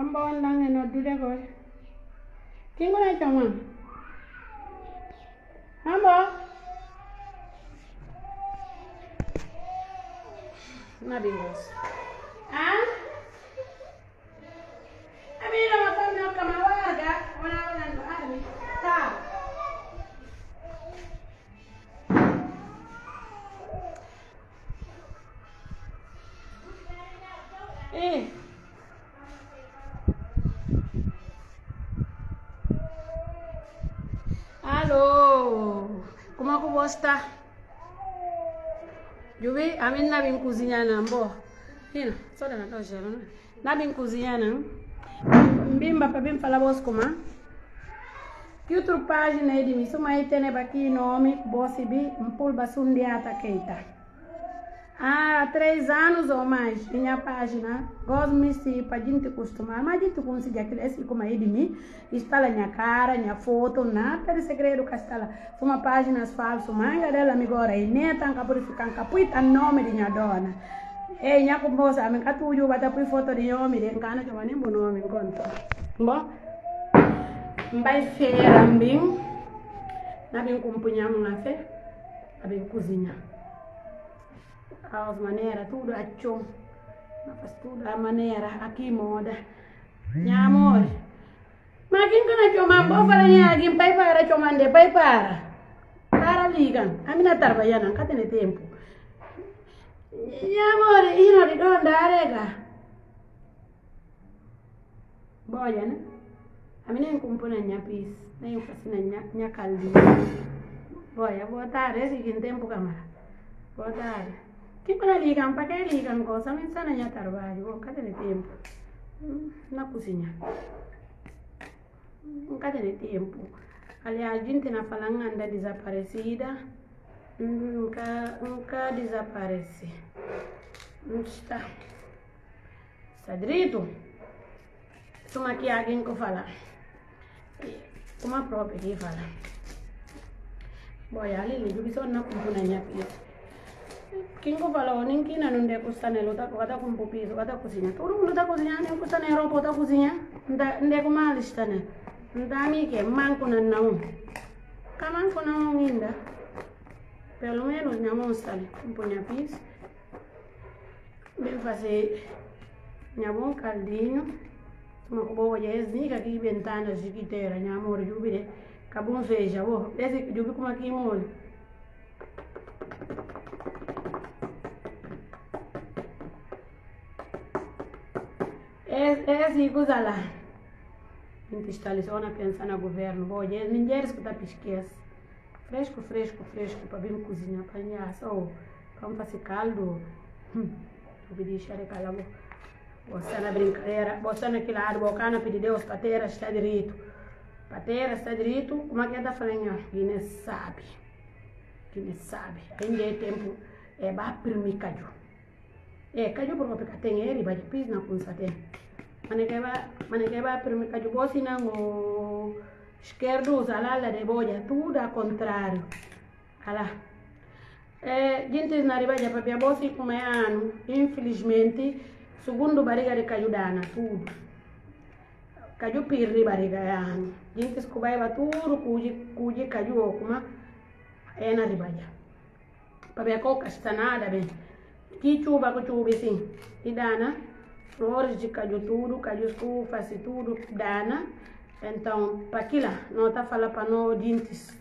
Ambon lang eno dude ko. Kingo na chama. Ambo. Na bingos. Ah? Amira matanda kama waga, wanaona ndo armi. Ta. Alô, como é que você está? Jubi, a mim não vem cozinhar não, boh. Hina, só dá na tua gelo, né? Não vem cozinhar não. Bimba para bem falar vos como? Que outra página é de mim? Suma aí tem aqui nome, bosse bi, pulba sundiata keita. Há 3 anos ou mais, minha página, gosto me se para gente acostumar, mas a gente consegue aquilo assim como aí de mim, instala minha cara, minha foto, nada de segredo que está lá. Uma página falsa, manga dela me agora, e nem tanto purificando, capuita nome de minha dona. E minha composta, me catujo, bata por foto de homem, de encana que eu nem bom nome, encontro. Bom, vai feira, bem, na bem compunhamos na fé, na bem cozinha. As maneiras, tudo a chão, faz tudo a maneira, aqui moda. Minha amor, mas quem que não chama? Vou falar em alguém, pai para chamando, pai para ligar. A minha trabalhando, não tem tempo. Minha amor, e não de onde arega? Boia, né? A minha compõe minha pis, nem eu faço minha caldinha. Boia, boa tarde, esse que tempo câmara. Boa tarde. Que para ligar, para que ligam coisa, me ensina a trabalho, cadê o tempo? Na cozinha. Cadê o tempo? Aliás, a gente na falando anda desaparecida, nunca desaparece. Não está. Está direito? Só aqui alguém que fala. Como a própria que fala. Boia, ali, eu só não compro minha filha. Quem que falou, ninguém não deve custar nele, tá com piso, tá cozinha. Todo mundo tá cozinhando, nem custa nem roupa, tá cozinha. Não deve mal estar, né? Não dá amiga, manco não. Camanco não ainda. Pelo menos minha mão está ali, com minha piso. Bem fazer minha bom caldinho. Uma boa jesnica aqui ventana chiquiteira, minha amor, jubile. Acabou veja, vou. Esse jubi como aqui molho. É assim, coisa lá. A gente está ali só na pensar no governo. Bom, mulheres que estão pesquisando. Fresco, para vir cozinhar, para ir só. Vamos fazer caldo. Vou deixar de calar. Você na brincadeira. Você naquela água, bocana, pedir Deus, patera está direito. Patera está direito. Como é que está falando? Quem sabe. Ainda é tempo. É para primeiro caju. Caju por uma tem ele, vai de pis na punça tem. Manekeba primeiro caju bosi na o esquerdo usa lá de boia, tudo ao contrário. Alá. Gente na riba já papia bosi como é ano, infelizmente, segundo barriga de caju dana tudo. Caju pirri barriga é ano. Gente escobaiba tudo cuji caju como é na riba já. Papia coca está nada bem. Que chuva com chuva assim, e dana, flores de caju tudo, caju escufa, tudo, dana. Então, para aquilo, não está falando para não dentes.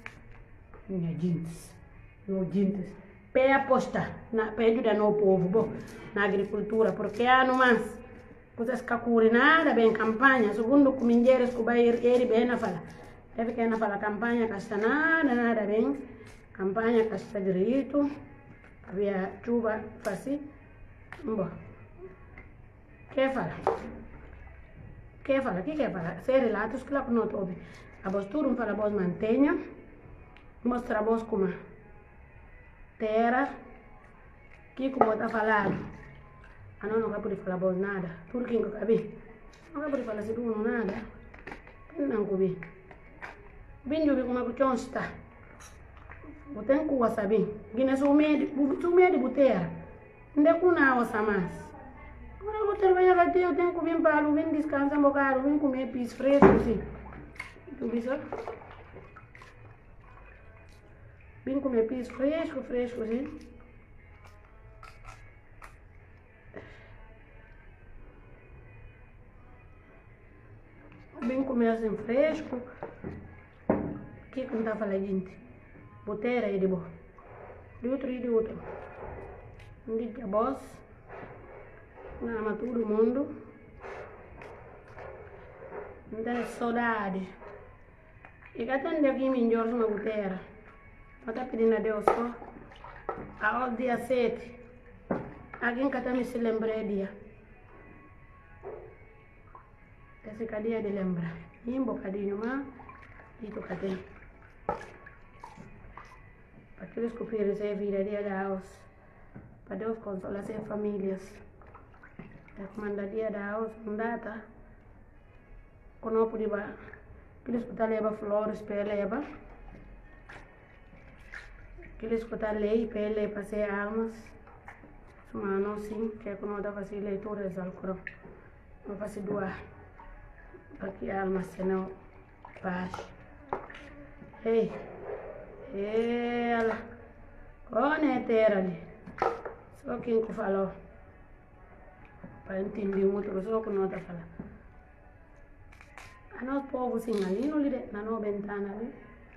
Não dentes. Pé aposta, para ajudar no povo, bom, na agricultura, porque há no mais, coisas que curem nada, bem campanha, segundo o minheiros que vai ir bem na fala. Deve que na fala campanha que está nada bem, campanha que está direito. Havia chuva fácil. Bom. Que fala? Que fala? Se relatos que lá não tobe. A voz tudo fala a voz mantenha. Mostra a voz como terra. Que como está falando. Não vai poder falar a voz nada. Tudo que eu cabe. Não vai poder falar se tudo nada. Não coube. Bem eu vi como a chão está. Botem com sabe, guiné sumé de buteira, onde com na ossa mais, Agora eu vou trabalhar até eu tenho que vir para o vir descansar um bocado, vir comer pis fresco, assim. Tu viu só? Vim comer pis fresco, assim. Vim comer assim fresco. Que como tá falando, gente? Boteira aí de boa. De outro. Um dia boss. Nama todo mundo. Não tem saudade. E que atende aqui melhor uma boteira. Eu estou pedindo a Deus só. Ao dia 7. Alguém que até me se lembrei dia. Esse dia de lembrar. E um bocadinho mais. E tu cadê? Para aqueles que oferecem vida dia da house. Para Deus consolar as famílias. Manda dia da house, não data. Quando eu puder, aqueles que levam flores para levar. Aqueles que leem para levar as almas. Mas não sim, que é quando eu faço leituras do Alcorão. Eu faço doar. Para que a alma senão paz. Ei, ela. Olha a terra ali. Só quem que falou. Para entender muito, só que não está falando. A nosso povo sim, ali no lide, na nossa ventana ali.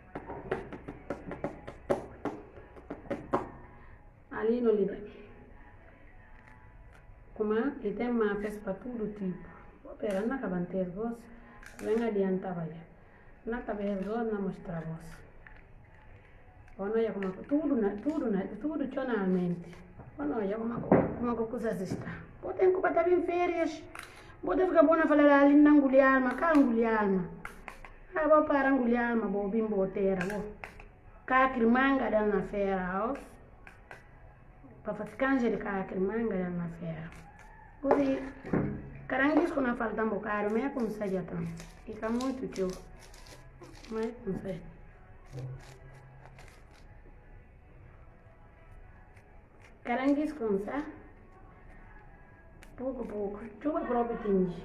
Ali no lide. Como é? E tem mapas para todo tipo. Pera, não acaba de ter voz. Venga adiantar, vai. Não acaba de voz, não mostra voz. Quando eu como tudo tonalmente. Quando eu como coisa está. Pode ter que bater em férias. Pode ficar bom na falar ali na Angulialma, cá Angulialma. Ah, vou para Angulialma, vou vir boteira, vou. Cacri manga dá na feira, ó. Para fazer canja de cacri manga dá na feira. Porque caranguejo quando falta um bocado, mas é como se já está. Fica muito tio. Mas não sei. Caranguejo como se pouco. Chuva próprio tinge.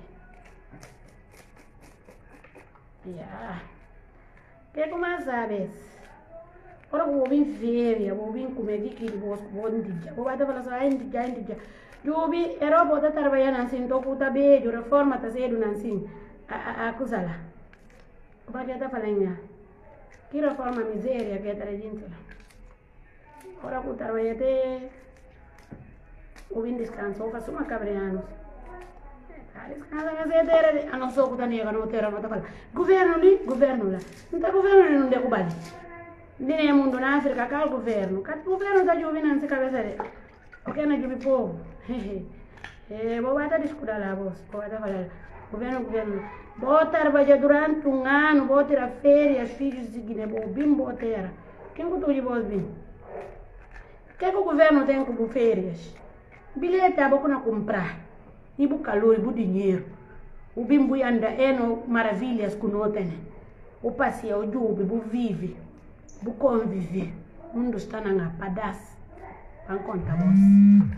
Yeah. Que como sabes? Ora vou vir feria, vou vir comer aqui de bosco, vou indicar. Vou bater falar só indicar. Jubi, era botar trabalhar assim, tô puta beijo, reforma tá cedo assim. A coisa lá. O que tá falando? Que reforma miséria que tá gente lá. Ora vou trabalhar até o vim descanso, vou fazer uma cabreanos. Descansa mas é dele, a não sou que tá nega, não terá, não tá falando. Governo lá. Não tá governo não deu bali. Dine mundo na África, cá o governo. Cá o governo tá jovem não se cabeça de. O que não jubi povo? Vou bater escutar lá, vou bater falar. Governo. Vou trabalhar durante um ano, vou tirar férias, filhos de Guiné, vou bim boteira. Quem que tu de vós bim? Que o governo tem como férias? Bilhete a boca não comprar. E o calor, e o dinheiro. O bimbo anda no maravilhas que não tem. O passeio, o jubi, o vive, o convive. O mundo está na pedaço. Para contar vos.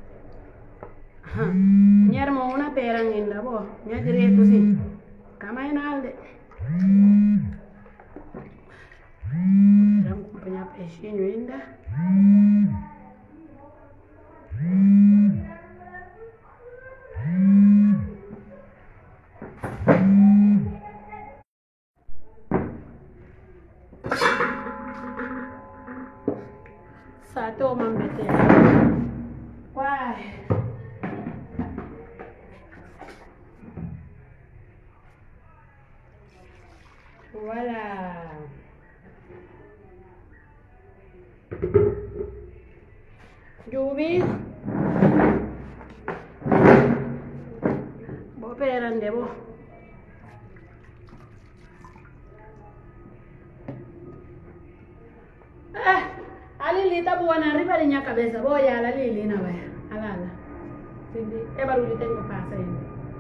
Minha irmã uma pera ainda, bom. Minha direito sim. Cama é nada. Vamos acompanhar peixinho ainda. Sato mambete. Uai. Voilà. Jubi. Vou pegar onde vou. Ali tá boa na riba da minha cabeça. Vou olhar ali na vai. Alala. É barulho tem que passar aí.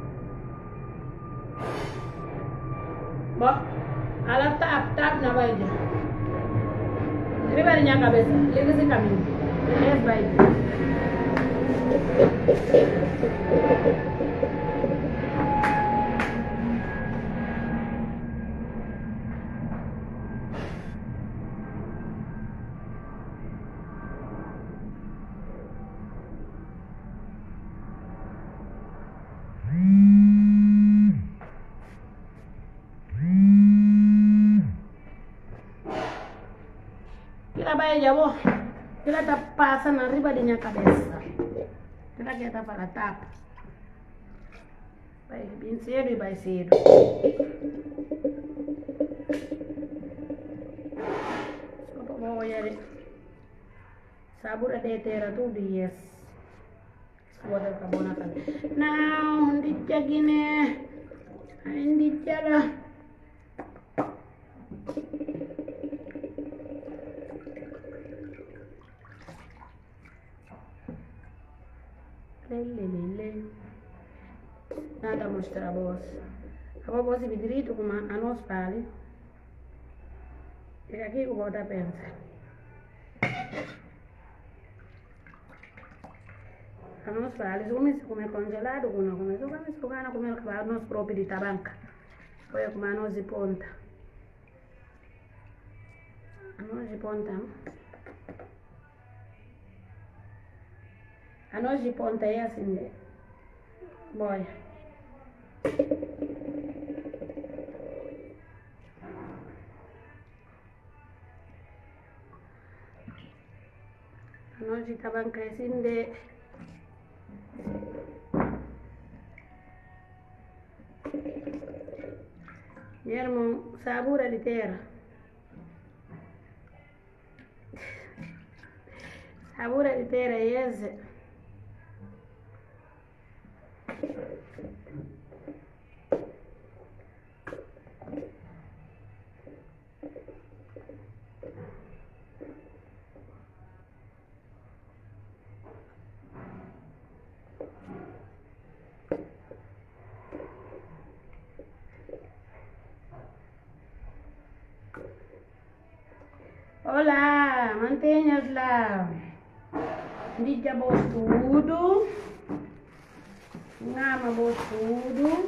Bom, ela tap na vai já. Riba da minha cabeça. Liga esse caminho. Vai. Llevó, que la está pasando arriba de mi cabeza. Será que está para la tapa? Vai bem cedo e vai cedo. Só para olhar. Sabura de terra tudo yes. Suara kabona kan. Now, hindi gini. Hindi lah. Nada mostrar a voz. A voz se direito como a nós pali. E aqui eu vou dar pensa. A nós pali, se come congelado, não come, se come comer a nós próprio de tabanca. Foi como a nós de ponta. A nós de ponta. A nós de ponta é assim, né? Boia. A nós de tabanca é assim, de... Meu irmão, sabura de terra. Sabura de terra é esse. Olá, mantenha-os lá. Diga vos tudo. Ngama vos tudo.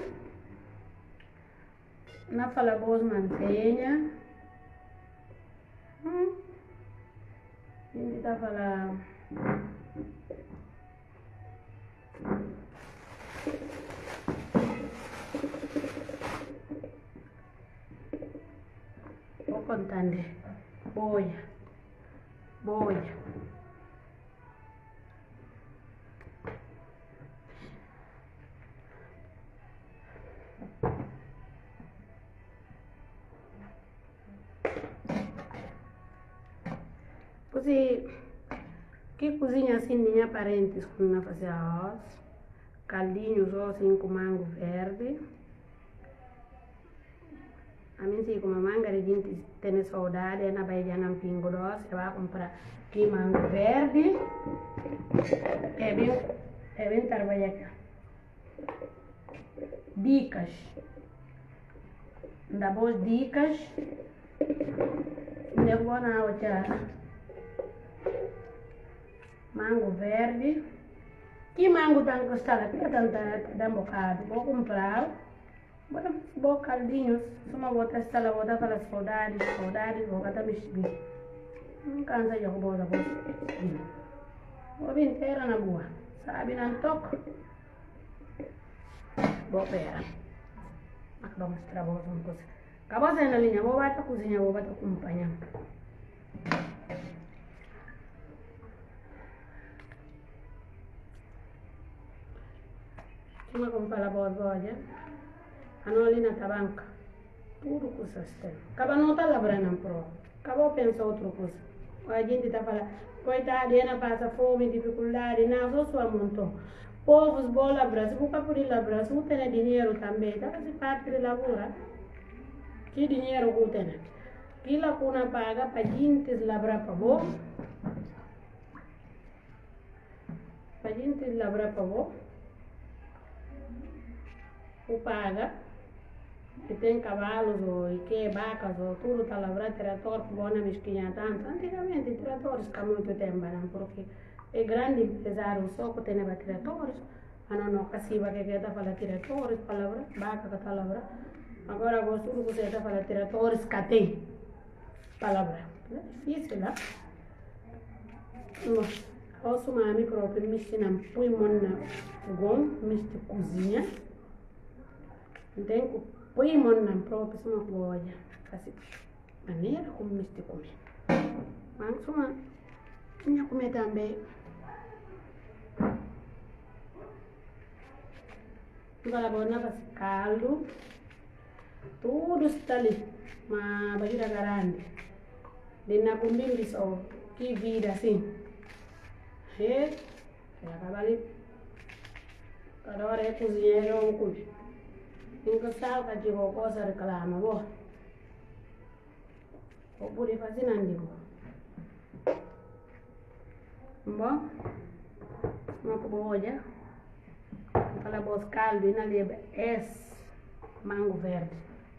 Na fala vos mantenha. Hindi tá falando. Vou contando. Boia. Così, que cozinha assim minha parentes quando fazia arroz, caldinho só assim com mango verde. A mim sim como manga de gente tem saudade, na Bahia não pingo doce, vai comprar que mango verde. É bem trabalhar. Dicas. Dá boas dicas. Eu vou na outra. Mango verde. Que mango tem costela? Que dá bocado. Vou comprar. Vou caldinhos. Só vou testar lá, vou dar para saudades. Vou catar mexer. Não cansa de roubar a bolsa. Vou vir inteira na boa. Sabe, não toco. Vou pegar. Vou mostrar uma coisa. Acabou sendo a linha. Vou bater a cozinha, vou bater acompanhando. Cuma como fala voz, olha. A não ali na tabanca. Tudo coisa tem. Acaba não tá labrando pro. Acabou pensar outra coisa. A gente tá falando, coitada, ela passa fome, dificuldade, não, só montou. Povos vão labrar, se você pode labrar, se você tem dinheiro também, tá? Se parte de labora, que dinheiro você tem? Que lá kuna paga para gente labrar para você? Para gente labrar para você? O paga, que tem cavalos ou que vacas ou tudo está labrado, trator, boa mesquinha tanto. Antigamente tratores há muito tempo, não? Porque e grandi empresários só que tem tiradores, a não casiva que está falando tiradores, palavra, baca que palavra. Agora gosto que você está falando tiradores, que tem palavra. É difícil, né? Eu sou uma amiga própria, me ensina põe na fogão, me cozinha. Então, põe na própria, sou uma boa, assim, maneira como me comer. Mas sou uma minha comer também. Agora vou na caldo, tudo está ali, mas barriga grande. De na comida só que vira assim. E acaba ali. Cada hora é cozinheiro ou coisa. Nunca sabe que digo coisa reclama, boh. Ou pode fazer não digo. Bom, uma cebola. Para bos caldo na leva é mango verde.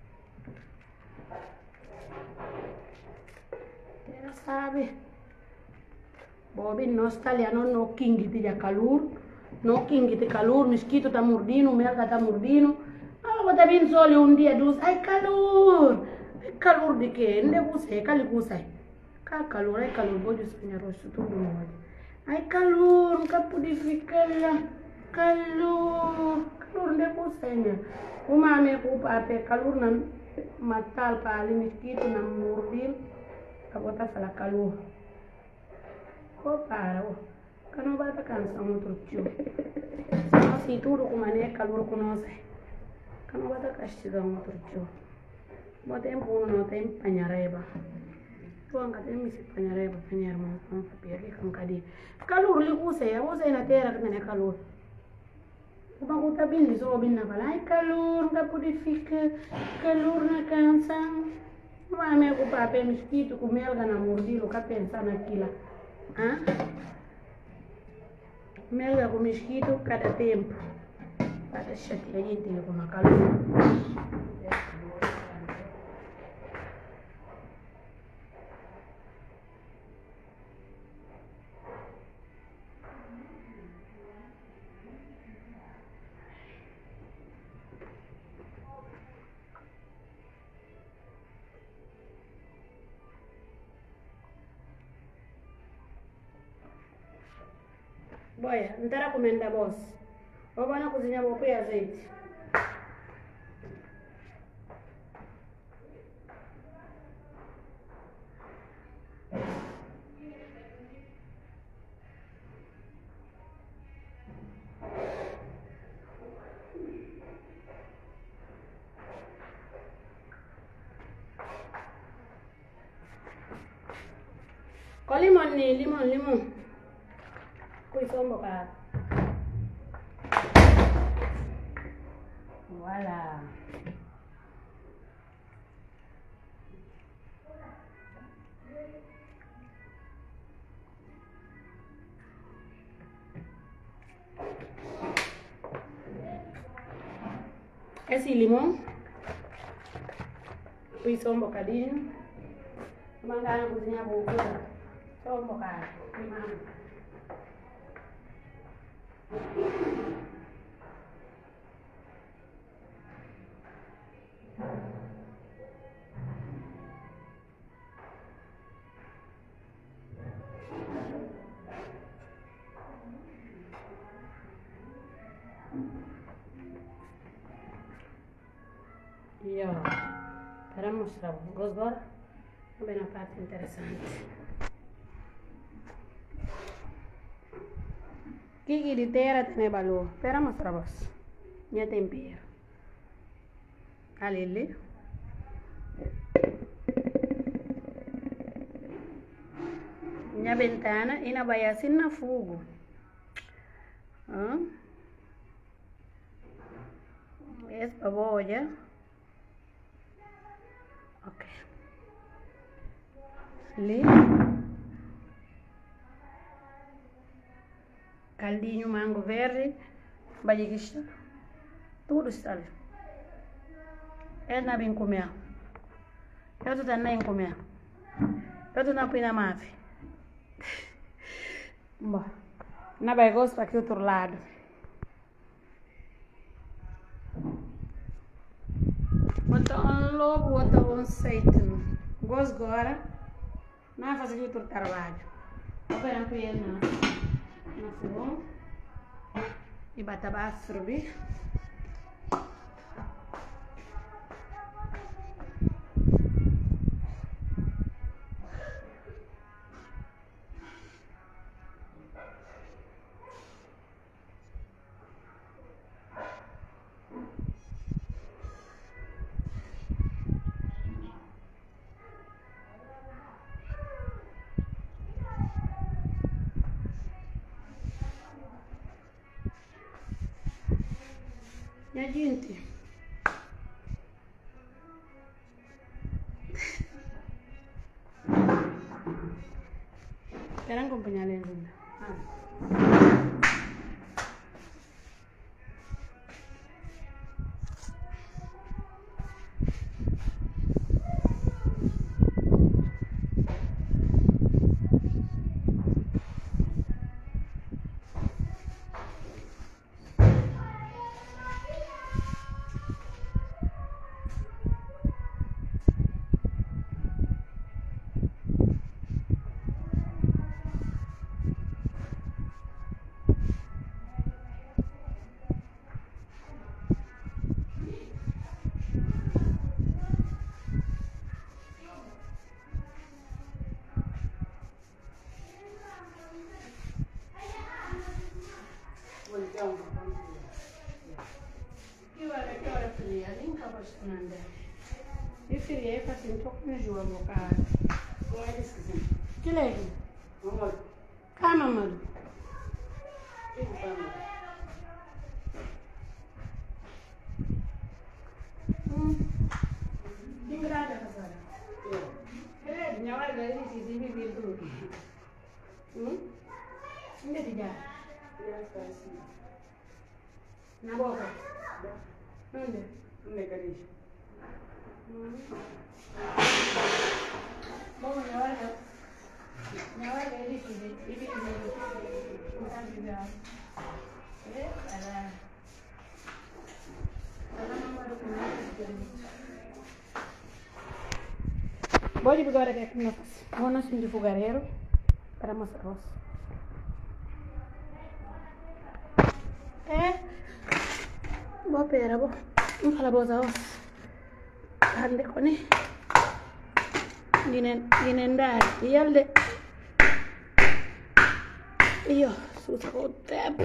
Já sabe. Bobi nós italiano no king de calor, no king de calor, mosquito tá mordendo, melga tá mordendo. Ah, vou tá vindo só dia dos, ai calor de quê? Não você, calor, ai calor, vou sonhar rosto tudo mal. Ai calor, nunca pude ficar lá. Calor não você, né? Uma me culpa até calor na matar para ali mosquito na mordir, a botar falar calor. Para, que não vai cansar muito tio. Se tudo com maneira calor com nós, que não vai castigar muito tio. Bom tempo não tem panhareba. Tu anga tem misi panhareba, panharma, não papel que com cadê. Calor lhe você na terra que tem calor. O banco tá bem, só bem na fala, ai calor, não pode ficar, calor na cansa. Não vai me ocupar pelo mosquito com melga na mordilo, que pensar naquilo. Ah? Melga com mosquito cada tempo. Para chatear a gente com a calor. Boia, não terá comendo da voz. Vou na cozinha, vou pôr azeite. Com limão. Põe só um bocado. Voilà. Esse limão, põe só um bocadinho. Vou mandar na cozinha boa. Só um bocado. E ó, para mostrar o gosto agora, vamos ver na parte interessante. Que de terra tem valor? Para mostrar você. Minha tempero. Ali. Minha ventana e na baia assim na fogo. Essa boia. Ok. Ali. Caldinho mango verde, baguiça, tudo está ali. Eu não vim comer. Eu também comer. Eu não vim na mave. Bom. Na vai gosto aqui outro lado. Bota um lobo, bota um seito. Gosto agora. Não fazer outro trabalho. Vou pegar a colher na fogão. E bata base servir. Minha gente, querem acompanhar a legenda? Que hora fria? Nem estava estranhando. E fria, eu faço um pouco de jogo, meu cara. Olha isso aqui. Que legal. Vamos. Calma, mano. Que grada, casara? É, minha hora daí, se vive tudo. Onde é que já? Na boca? Onde? Onde é que bom, minha hora daí, se vive tudo. Não sabe viver. É, para. Pode pegar aqui que nós vamos de fogareiro para mostrar. É, boa pera, boa. Vamos falar boa os. Ande com ele. Ginendar, e alde. Io, su o tempo.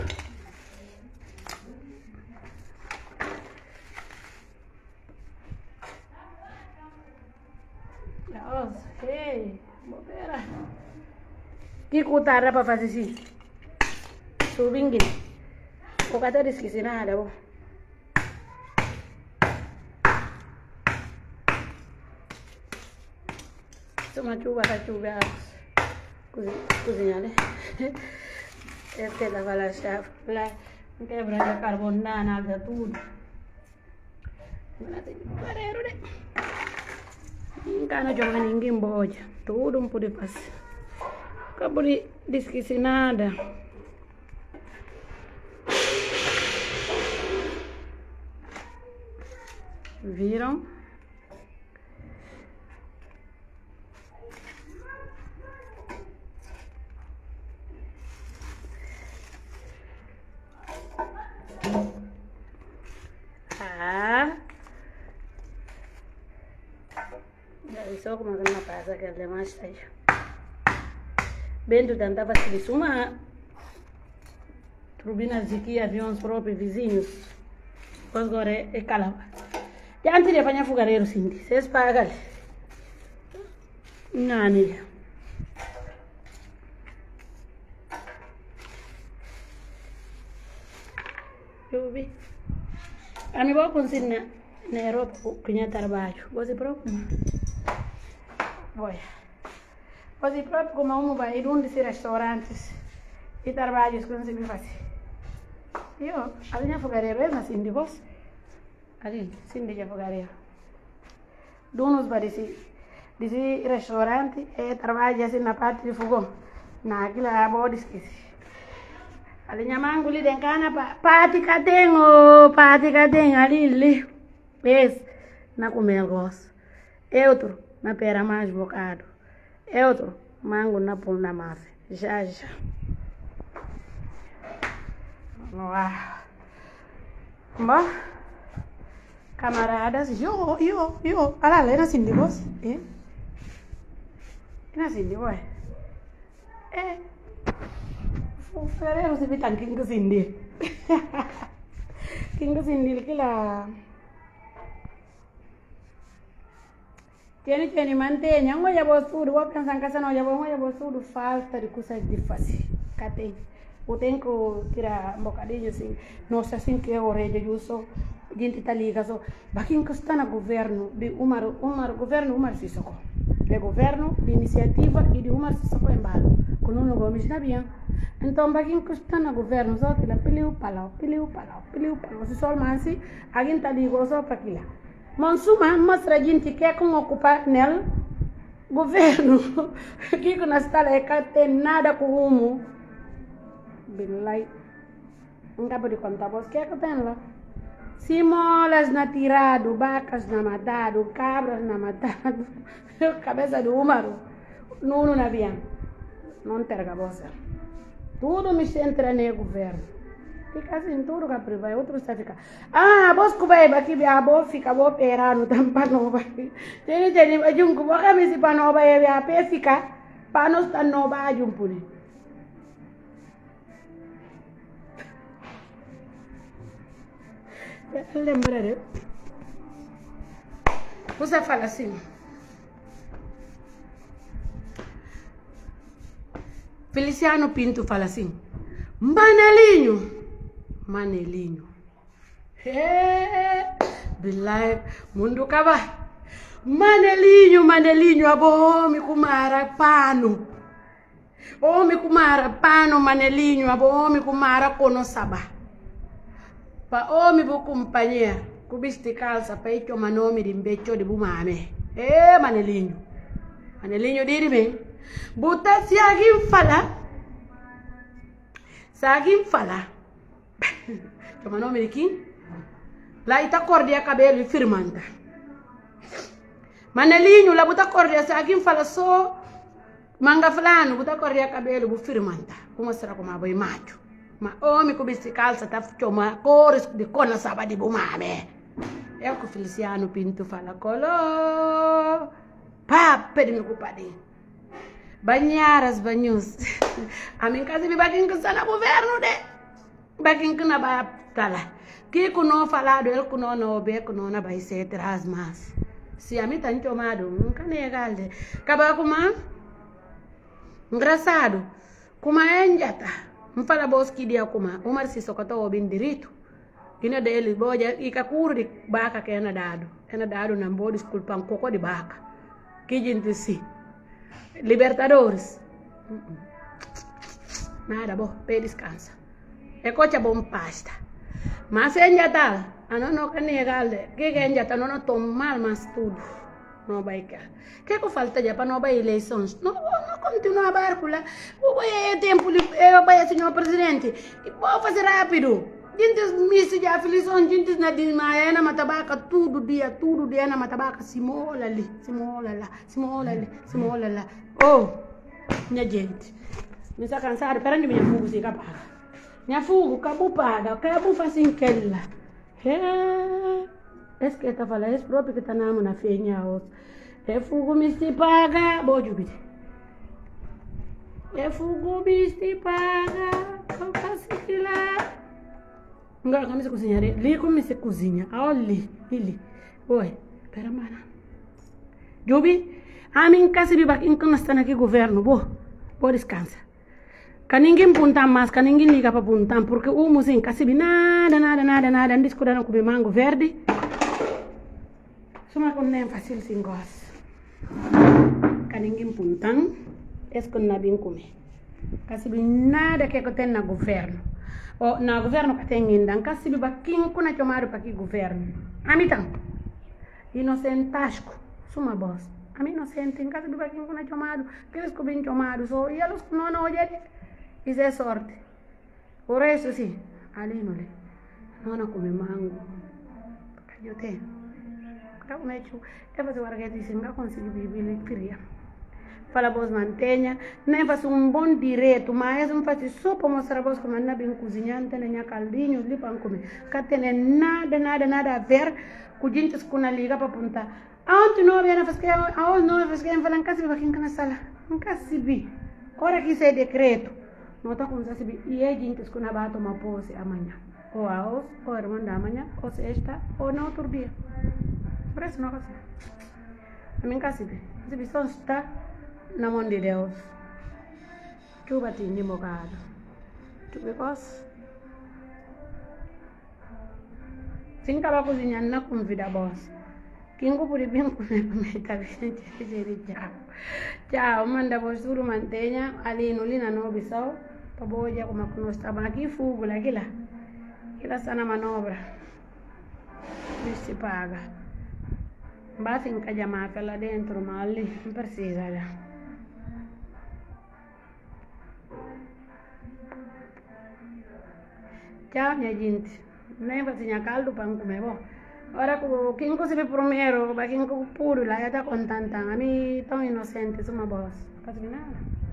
Ei, bobeira. Que cutar para fazer assim? Subindo. O que tá esquecendo nada, bom. Toma chuva, cozinhar, né? Esta é da valachava, lá, não quebra de carbono, nada, tudo. Agora tem pareiro, né? Nunca não joga ninguém boja, tudo um pode fazer. Acabou de esquecer nada. Viram? Só como que não passa que ele mais sai. Bem, tu tentava se desumar. Turbinas aqui, aviões próprios, vizinhos. Agora é calava. Já antes de apanhar fogareiro, sim. Vocês pagam. Não, Anília. Eu vi. A minha boa consigna na Europa, que tinha trabalho. Você próprio? Olha. Você próprio, como um vai ir um desses restaurantes e trabalhos que não se me faz. Eu, a minha fogareiro é assim de voz. Ali, sim, de fogareiro. Donos para desse restaurante e trabalha assim na parte de fogão. Naquela boa esqueci. Ali nyamangu li den kana pati katengo ali. Esse na comer gosto. Outro na pera mais bocado. Outro mango na pão na massa. Já. Uau. Bom. Camaradas, yo. Ala, lena sindi bos. Ina sindi boy. O ferero se bitan kinga sindi. Kinga sindi kila. Tieni mantenha, ngoja bosudo, vou pensar que essa não já vou ngoja bosudo falta de coisas de fazer. Catei. Eu tenho que tirar um bocadinho assim, nossa assim que eu orelha justo, gente tá liga só, baquinho que está no governo de governo Umar Sissoko, de governo de iniciativa e de Umar Sissoko embalo, com um Gomes na bem. Então baquinho que está no governo só que lá peliu palau, se só mansi, alguém tá liga só para aquilo. Monsuma mostra a gente que é como ocupar nele governo que nós está lá que tem nada com rumo bilai nunca pode contar vos que tem lá simolas na tirado vacas na matado cabras na matado cabeça do Umaru nuno na bian não terga você tudo me centra no governo. Fica assim, tudo que privado, outro está fica. Bos que vai aqui, a boa fica, boa perano, tampa nova. Tem, a junco, boa camisa para nova, e a pé fica, para nós estar nova, a junco. Lembra, você fala assim. Feliciano Pinto fala assim. Manelinho. Bilai, mundo kaba. Manelinho, abo homem kumara pano. Homem kumara pano, manelinho, abo homem kumara kono saba. Pa homem bu companhia, kubisti calça pa icho manome di mbecho di bumame. Manelinho diri me. Buta Sagim fala. Chama nome de quem? Lá está cordia cabelo e firmanta. Manelinho, lá buta cordia, sagim fala só manga fulano, buta cordia cabelo bu firmanta. Como será como aboi macho? Ma homem com bici calça tá chama cores de cona saba de bumame. É o que Feliciano Pinto fala colo. Pede me culpadinho. Banharas, banhos. A minha casa me baguinho que está no governo, né? Baguinho que não vai falar. Que não falado, ele que não obe, que não vai ser traz mais. Se a mim tá chamado, nunca nega. Acaba com uma engraçado. Como é enjata. Não fala bosque dia como Umar Sissoko tá bem direito. E na dele, boja, e kakuru de baca que é nadado. É nadado na boa desculpa um coco de baca. Que gente sim. Libertadores. Nada bom, pé descansa. É cocha bom pasta. Mas é enjatal. Não can negar. Que é enjatal? Não toma mal, mas tudo. Não vai querer. Que falta já para não vai eleições? Não continua a barco lá. Vai tempo, vai senhor presidente. Vou fazer rápido. Gente, missa já aflição, gente na desmaia, na matabaca, tudo dia na matabaca, se mola ali. Oh, minha gente, me está cansado, perante minha fuga se paga. Minha fuga, acabou fazendo aquela. Esse que está falando, esse próprio que está na feinha, é fuga me se paga, boa jubite. É fuga me se paga, eu faço aquilo lá. Agora como se cozinhar, li como se cozinha, olha, oi, pera mana, Jubi, a mim casa de baquinho que nós estamos aqui governo, boa descansa, que ninguém punta mais, que ninguém liga para puntar, porque o mocinho casa de nada, não discutindo com o mango verde, só com nem fácil sem gosto, que ninguém puntam, é que não bem comer, casa de nada que eu tenho no governo. Na governo que tem ainda, não se biba quem que na chamado para que governo. A mim tam, inocentasco, suma boss. A mim inocente, em casa biba quem que na chamado, que eles que bem chamado, só e eles que não olham, isso é sorte. Por eso sí, ali no le. No na come mango. Yo te. Creo me hecho. É fazer o arguete se não conseguir viver ele queria. Fala vos mantenha, nem faz bom direito, mas não faz só para mostrar vos como anda bem cozinhando, nem a caldinho ali para comer. Que tem nada a ver com gente que não liga para apontar. Aonde não havia faz que aonde não faz que em falar casa vai aqui na sala, nunca se vi. Ora que isso é decreto, não está com se vi e é gente que não vai tomar posse amanhã, ou a hoje, ou irmã da amanhã, ou sexta, ou no outro dia. Por isso não é assim. A mim que se vi, se vi só está na mão de Deus. Tu bati de bocado. Tu because se acaba cozinhando na convida boss. Quem go por bem comer para me tá gente tchau manda vos tudo mantenha ali no lina no bisau para boia como que nós estamos aqui fogo lá aquela está na manobra. Isso se paga. Basta encalhamar lá dentro, mas ali não precisa já. Tchau, minha gente. Nem vai tinha caldo para comer, bom. Agora, quem conseguiu primeiro, quem puro lá, já está contando. A mim, tão inocente, uma bosta. Não nada.